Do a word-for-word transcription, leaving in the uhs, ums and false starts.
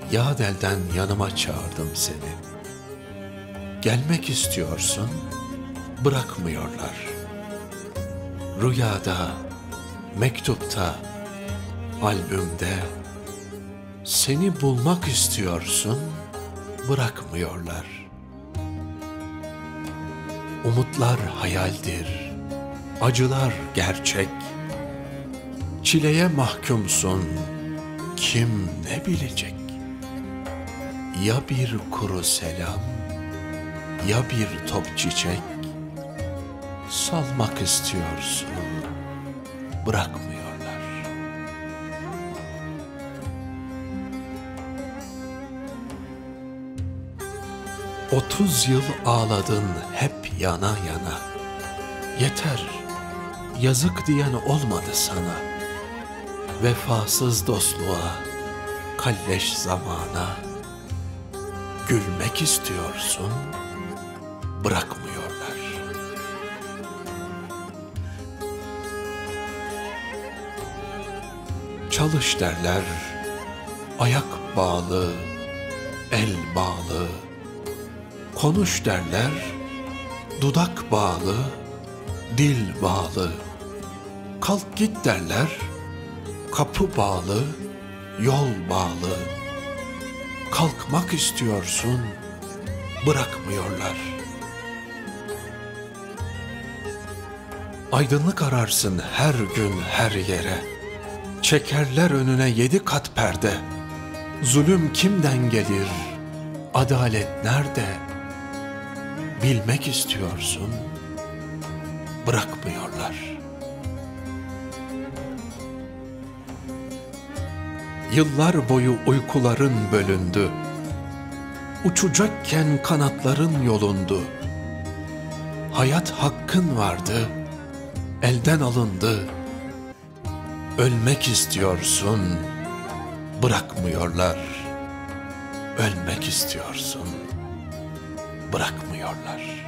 Yad elden yanıma çağırdım seni. Gelmek istiyorsun, bırakmıyorlar. Rüyada, mektupta, albümde seni bulmak istiyorsun, bırakmıyorlar. Umutlar hayaldir, acılar gerçek. Çileye mahkumsun, kim ne bilecek? Ya bir kuru selam, ya bir top çiçek, salmak istiyorsun, bırakmıyorlar. Otuz yıl ağladın hep yana yana. Yeter, yazık diyen olmadı sana. Vefasız dostluğa, kalleş zamana. Gülmek istiyorsun, bırakmıyorlar. Çalış derler, ayak bağlı, el bağlı. Konuş derler, dudak bağlı, dil bağlı. Kalk git derler, kapı bağlı, yol bağlı. Kalkmak istiyorsun, bırakmıyorlar. Aydınlık ararsın her gün her yere. Çekerler önüne yedi kat perde. Zulüm kimden gelir, adalet nerede? Bilmek istiyorsun, bırakmıyorlar. Yıllar boyu uykuların bölündü. Uçacakken kanatların yolundu. Hayat hakkın vardı, elden alındı. Ölmek istiyorsun, bırakmıyorlar. Ölmek istiyorsun, bırakmıyorlar.